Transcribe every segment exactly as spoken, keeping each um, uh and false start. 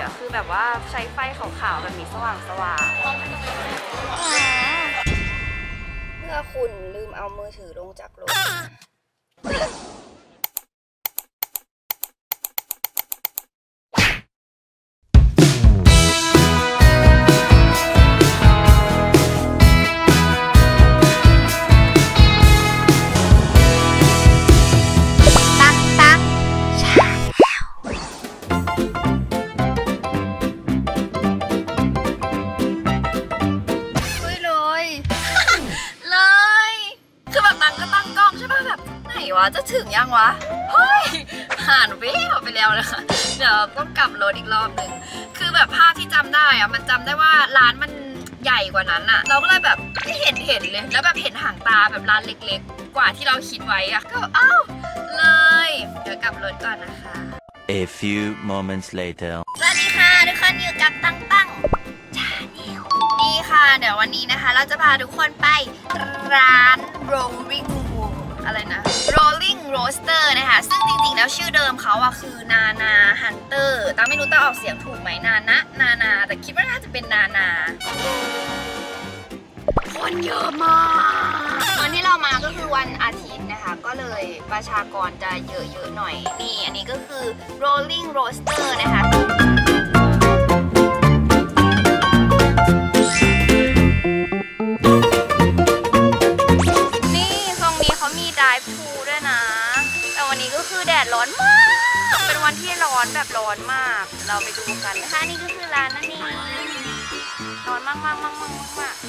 อะคือแบบว่าใช้ไฟขาวๆแบบนี้สว่างสว่างเมื่อคุณลืมเอามือถือลงจากรถจะถึงยังวะเฮ้ยผ่านเว้ยไปแล้วนะคะเดี๋ยวต้องกลับรถอีกรอบหนึ่งคือแบบภาพที่จำได้อะมันจำได้ว่าร้านมันใหญ่กว่านั้นอะเราก็เลยแบบไม่เห็นเห็นเลยแล้วแบบเห็นห่างตาแบบร้านเล็กๆกว่าที่เราคิดไว้อะก็อ้าวเลยเดี๋ยวกลับรถก่อนนะคะ A few moments later สวัสดีค่ะทุกคนอยู่กับตั้งตั้งชาแนลนี่ค่ะเดี๋ยววันนี้นะคะเราจะพาทุกคนไปร้าน Rollingอะไรนะ Rolling Roaster นะคะซึ่งจริงๆแล้วชื่อเดิมเขาอะคือนานาฮันเตอร์ตั้งไม่รู้จะออกเสียงถูกไหมนานะนานาแต่คิดว่าน่าจะเป็นนานาคนเยอะมากวันที่เรามาก็คือวันอาทิตย์นะคะก็เลยประชากรจะเยอะๆหน่อยนี่อันนี้ก็คือ Rolling Roaster นะคะแดดร้อนมากเป็นวันที่ร้อนแบบร้อนมากเราไปดูกันนะคะนี่ก็คือร้านนั่นเองร้อนมากมากมากมากมาก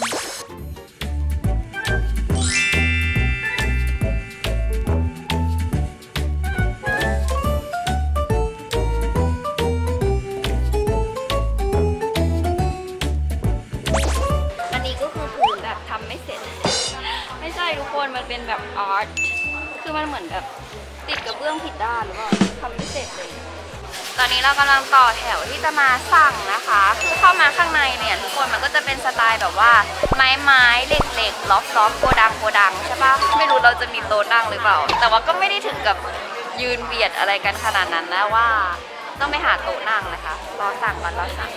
อันนี้ก็คือผืนแบบทำไม่เสร็จไม่ใช่ทุกคนมันเป็นแบบอาร์ตคือมันเหมือนแบบติดกับเบื้องผิดด้านหรือเปล่าทำไม่เสร็จเลยตอนนี้เรากำลังต่อแถวที่จะมาสั่งนะคะคือเข้ามาข้างในเนี่ยทุกคนมันก็จะเป็นสไตล์แบบว่าไม้ไม้เหล็กๆล็อกล็อกโกดังโกดังใช่ปะไม่รู้เราจะมีโต๊ะนั่งหรือเปล่าแต่ว่าก็ไม่ได้ถึงกับยืนเบียดอะไรกันขนาดนั้นนะว่าต้องไปหาโต๊ะนั่งนะคะรอสั่งก่อนรอสั่ง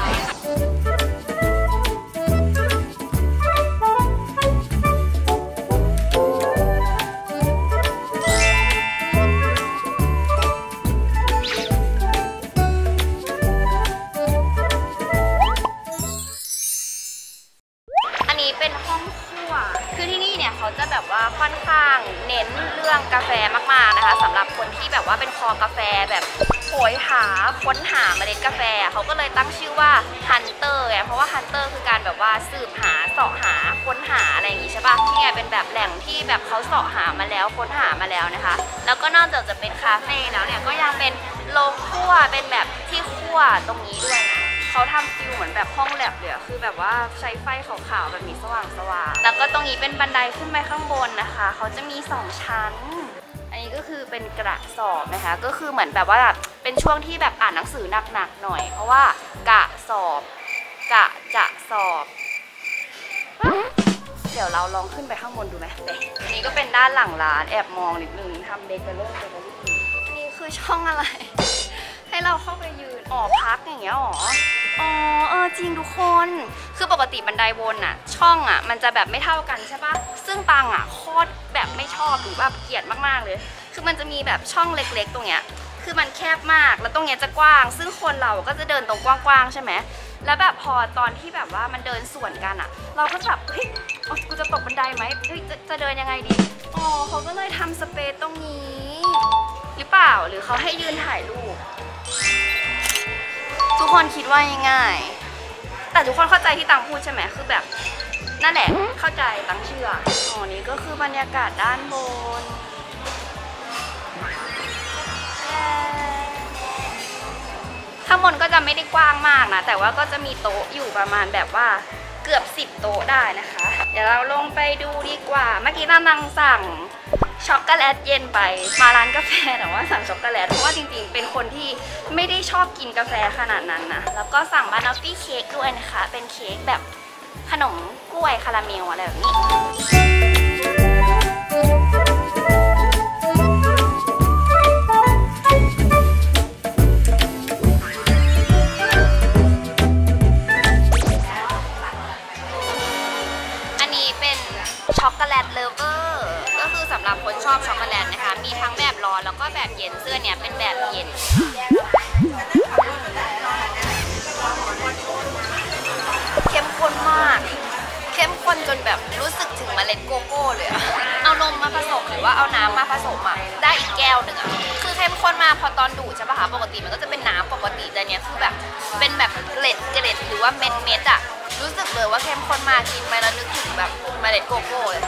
เป็นห้องครัวคือที่นี่เนี่ยเขาจะแบบว่าค่อนข้างเน้นเรื่องกาแฟมากๆนะคะสำหรับคนที่แบบว่าเป็นคอกาแฟแบบโหยหาค้นหาเมล็ดกาแฟเขาก็เลยตั้งชื่อว่าฮันเตอร์ไงเพราะว่าฮันเตอร์คือการแบบว่าสืบหาเสาะหาค้นหาอะไรอย่างงี้ใช่ปะที่ไงเป็นแบบแหล่งที่แบบเขาเสาะหามาแล้วค้นหามาแล้วนะคะแล้วก็นอกจากจะเป็นคาเฟ่แล้วเนี่ยก็ยังเป็นโรงคั่วเป็นแบบที่คั่วตรงนี้ด้วยนะเขาทำฟิลเหมือนแบบห้องแลบเลยคือแบบว่าใช้ไฟขาวๆแบบนี้สว่างๆแล้วก็ตรงนี้เป็นบันไดขึ้นไปข้างบนนะคะเขาจะมีสองชั้นอันนี้ก็คือเป็นกระสอบนะคะก็คือเหมือนแบบว่าเป็นช่วงที่แบบอ่านหนังสือหนักๆหน่อยเพราะว่ากระสอบกะจะสอบเดี๋ยวเราลองขึ้นไปข้างบนดูไหมอันนี้ก็เป็นด้านหลังร้านแอบมองนิดนึงทำเดคอเรทเดคอเรทนี่คือช่องอะไรให้เราเข้าไปยืนอ๋อพักอย่างเงี้ยอ๋ออ๋อเออจริงทุกคนคือปกติบันไดวนอะช่องอะมันจะแบบไม่เท่ากันใช่ปะซึ่งปังอะโคตรแบบไม่ชอบหรือแบบเกลียดมากๆเลยคือมันจะมีแบบช่องเล็กๆตรงเนี้ยคือมันแคบมากแล้วตรงเนี้ยจะกว้างซึ่งคนเราก็จะเดินตรงกว้างๆใช่ไหมแล้วแบบพอตอนที่แบบว่ามันเดินสวนกันอะเราก็แบบเฮ้ยกูจะตกบันไดไหมเฮ้ยจะจะเดินยังไงดีอ๋อเขาก็เลยทำสเปซตรงนี้หรือเปล่าหรือเขาให้ยืนถ่ายรูปทุกคนคิดว่าง่ายๆแต่ทุกคนเข้าใจที่ตังพูดใช่ไหมคือแบบนั่นแหละเข้าใจตังเชื่ออ๋อนี่ก็คือบรรยากาศด้านบนข้างบนก็จะไม่ได้กว้างมากนะแต่ว่าก็จะมีโต๊ะอยู่ประมาณแบบว่าเกือบสิบโต๊ะได้นะคะเดี๋ยวเราลงไปดูดีกว่าเมื่อกี้ตังสั่งช็อกโกแลตเย็นไปมาร้านกาแฟแต่ว่าสั่งช็อกโกแลตเพราะว่าจริงๆเป็นคนที่ไม่ได้ชอบกินกาแฟขนาดนั้นนะแล้วก็สั่งบานอฟฟี่เค้กด้วยนะคะเป็นเค้กแบบขนมกล้วยคาราเมลอะไรแบบนี้ล็ดโกโก้เลยอะเอานมมาผสมหรือว่าเอาน้ำมาผสมอะได้อีกแก้วหนึ่งอะคือเข้มข้นมาพอตอนดูดใช่ปะคะปกติมันก็จะเป็นน้ำปกติแต่เนี้ยคือแบบเป็นแบบเกล็ดเกล็ดหรือว่าเม็ดเม็ดอะรู้สึกเลยว่าเข้มข้นมากกินไปแล้วนึกถึงแบบเมล็ดโกโก้เลย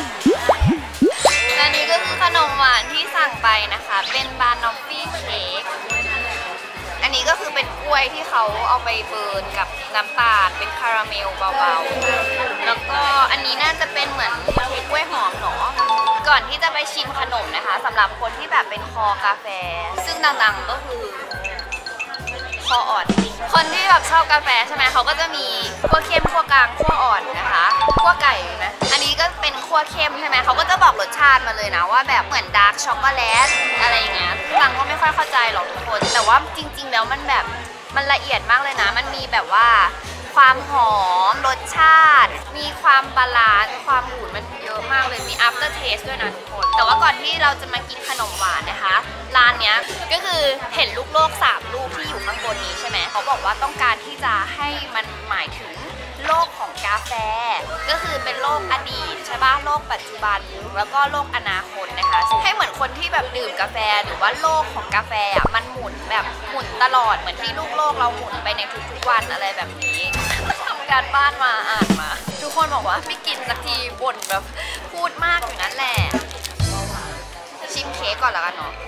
และนี่ก็คือขนมหวานที่สั่งไปนะคะเป็นบานอฟฟี่เค้กอันนี้ก็คือเป็นกล้วยที่เขาเอาไปเบิร์นกับน้ำตาลเป็นคาราเมลเบาๆแล้วก็อันนี้น่าจะเป็นเหมือนเค้กกล้วยหอมเนาะก่อนที่จะไปชิมขนมนะคะสำหรับคนที่แบบเป็นคอกาแฟซึ่งดังๆก็คือคออ่อนคนที่แบบชอบกาแฟใช่ไหมเขาก็จะมีขั้วเข้มขั้วกลางขั้วอ่อนนะคะขั้วไก่นะอันนี้ก็เป็นขั้วเข้มใช่ไหมเขาก็จะบอกรสชาติมาเลยนะว่าแบบเหมือนดาร์กช็อกโกแลตอะไรอย่างเงี้ยฟังก็ไม่ค่อยเข้าใจหรอกทุกคนแต่ว่าจริงๆแล้วมันแบบมันละเอียดมากเลยนะมันมีแบบว่าความหอมรสชาติมีความบาลานซ์ความหวานมันเยอะมากเลยมี after taste ด้วยนะทุกคนแต่ว่าก่อนที่เราจะมากินขนมหวานนะคะร้านเนี้ยก็คือเห็นลูกโลกสามลูกที่อยู่ข้างบนนี้ใช่ไหมเขาบอกว่าต้องการที่จะให้มันหมายถึงโลกของกาแฟก็คือเป็นโลกอดีตใช่ป่ะโลกปัจจุบันแล้วก็โลกอนาคตนะคะให้เหมือนคนที่แบบดื่มกาแฟหรือว่าโลกของกาแฟอ่ะมันหมุนแบบหมุนตลอดเหมือนที่ลูกโลกเราหมุนไปในทุกๆวันอะไรแบบนี้ทำการบ้านมาอ่านมาทุกคนบอกว่าไม่กินสักทีบ่นแบบพูดมากอยู่นั่นแหละชิมเค้กก่อนแล้วกันเนาะ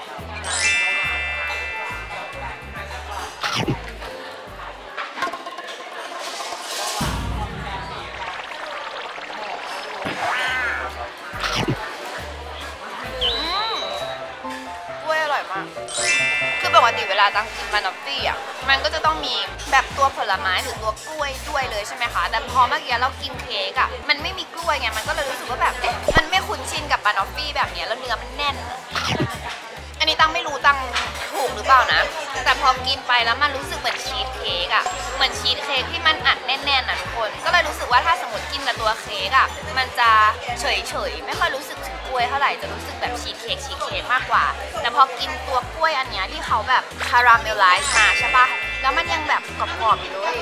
คือปกติเวลาตั้งกินบานอฟฟี่อ่ะมันก็จะต้องมีแบบตัวผลไม้หรือตัวกล้วยด้วยเลยใช่ไหมคะแต่พอเมื่อกี้เรากินเค้กอ่ะมันไม่มีกล้วยไงมันก็เลยรู้สึกว่าแบบเอ๊ะมันไม่คุ้นชินกับบานอฟฟี่แบบนี้แล้วเนื้อมันแน่นอันนี้ตั้งไม่รู้ตั้งถูกหรือเปล่านะแต่พอกินไปแล้วมันรู้สึกเหมือนชีสเค้กอ่ะเหมือนชีสเค้กที่มันอัดแน่นๆอ่ะทุกคนก็เลยรู้สึกว่าถ้าสมมติกินแต่ตัวเค้กอ่ะมันจะเฉยๆไม่ค่อยรู้สึกถึงกล้วยเท่าไหร่จะรู้สึกแบบชีสเค้กชีสเค้กมากกว่าแต่พอกินตัวกล้วยอันเนี้ยที่เขาแบบคาราเมลไลซ์มาใช่ปะแล้วมันยังแบบกรอบๆอยู่เลย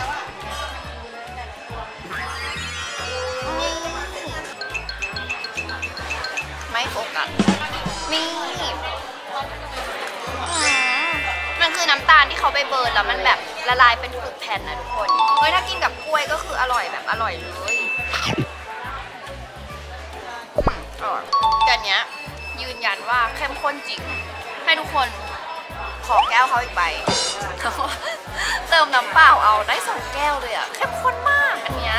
ไม่โฟกัสนี่มันคือน้ำตาลที่เขาไปเบิร์นแล้วมันแบบละลายเป็นผึกแผ่นนะทุกคนเฮ้ยถ้ากินกับกล้วยก็คืออร่อยแบบอร่อยเลยอืมอร่อยแต่เนี้ยยืนยันว่าเข้มข้นจริงให้ทุกคนขอแก้วเขาอีกใบเติมน้ำเปล่าเอาได้สองแก้วเลยอะเข้มข้นมากอันเนี้ย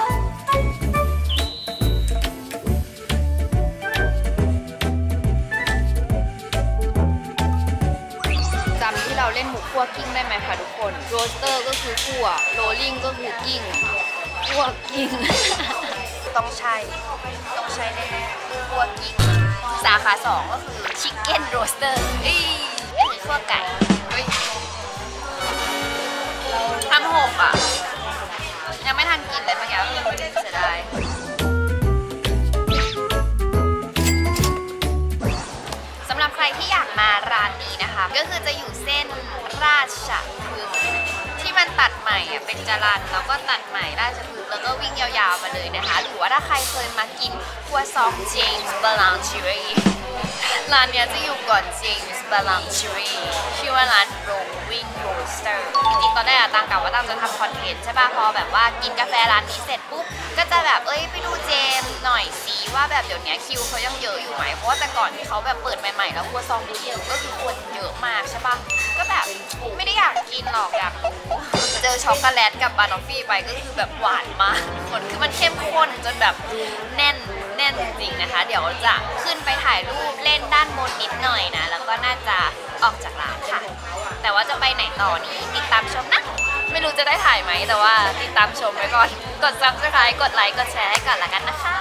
จำที่เราเล่นหมูคั่วกิ้งได้ไหมคะทุกคนโรสเตอร์ก็คือคั่วโรลลิ่งก็คือกิ้งคั่วกิ้งต้องใช่ต้องใช่แน่ๆคั่วกิ้งสาขาสองก็คือชิคเก้นโรสเตอร์อีอันนี้คั่วไก่ทำหกอ่ะยังไม่ทันกินเลยเมื่อกี้เสียดายสำหรับใครที่อยากมาร้านนี้นะคะก็คือจะอยู่เส้นราชพฤกษ์ที่มันตัดใหม่อ่ะเป็นจรัญแล้วก็ตัดใหม่ราชพฤกษ์แล้วก็วิ่งยาวๆมาเลยนะคะหรือว่าถ้าใครเคยมากินครัวซองเจมส์บาลานชิรีร้านนี้จะอยู่ก่อนเจมส์บาลานชิรีชื่อว่าร้านโรวิ่งโรสเตอร์จริงๆตอนแรกตั้งกะว่าตั้งจะทำคอนเทนต์ใช่ป่ะพอแบบว่ากินกาแฟร้านนี้เสร็จปุ๊บก็จะแบบเอ้ยไปดูเจมส์หน่อยสิว่าแบบเดี๋ยวนี้คิวเขายังเยอะอยู่ไหมเพราะว่าแต่ก่อนที่เขาแบบเปิดใหม่ๆแล้วครัวซองดูอยู่ก็คือคนเยอะมากใช่ป่ะก็แบบไม่ได้อยากกินหรอกอยากเจอช็อกโกแลตกับบานอฟฟี่ไปก็คือแบบหวานมากคนคือมันเข้มข้นจนแบบแน่นแน่นจริงๆนะคะเดี๋ยวจะขึ้นไปถ่ายรูปเล่นด้านบนนิดหน่อยนะแล้วก็น่าจะออกจากร้านค่ะแต่ว่าจะไปไหนต่อนี้ติดตามชมนะไม่รู้จะได้ถ่ายไหมแต่ว่าติดตามชมไว้ก่อนกด ซับสไครบ์ กดไลค์กดแชร์ให้ก่อนละกันนะคะ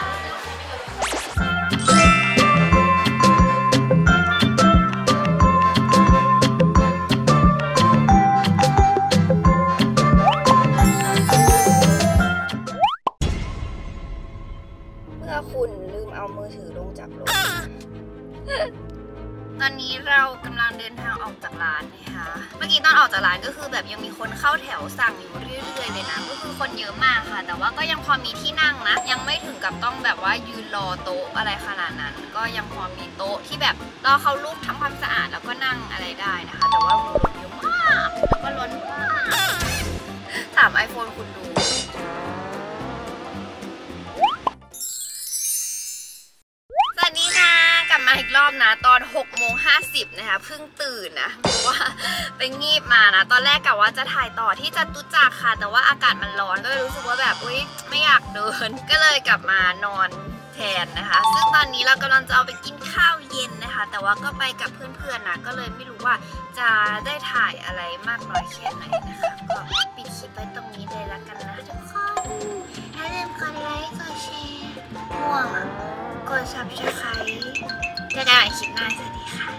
เมื่อคุณลืมเอามือถือลงจากรถตอนนี้เรากำลังเดินทางออกจากร้านนะคะเมื่อกี้ตอนออกจากร้านก็คือแบบยังมีคนเข้าแถวสั่งอยู่เรื่อยๆเลยนะก็คือคนเยอะมากค่ะแต่ว่าก็ยังพอมีที่นั่งนะยังไม่ถึงกับต้องแบบว่ายืนรอโต๊ะอะไรขนาดนั้นก็ยังพอมีโต๊ะที่แบบรอเขาลุกทำความสะอาดแล้วก็นั่งอะไรได้นะคะแต่ว่าคนเยอะมากแล้วก็ล้นมากถาม iPhone คุณดูสวัสดีค่ะกลับมาอีกรอบนะตอนหกโมงห้าสิบนะคะเพิ่งตื่นนะเพราะว่าไปงีบมานะตอนแรกกะว่าจะถ่ายต่อที่จตุจักรค่ะแต่ว่าอากาศมันร้อนก็เลยรู้สึกว่าแบบอุ๊ยไม่อยากเดินก็เลยกลับมานอนแทนนะคะซึ่งตอนนี้เรากำลังจะเอาไปกินข้าวเย็นนะคะแต่ว่าก็ไปกับเพื่อนๆนะก็เลยไม่รู้ว่าจะได้ถ่ายอะไรมากน้อยแค่ไหนนะคะก็ปิดคลิปไปตรงนี้เลยละกันนะทุกคนอย่าลืมกดไลค์กดแชร์ม่วงอ่ะกด ซับสไครบ์ จะได้คลิปหน้าสวัสดีค่ะ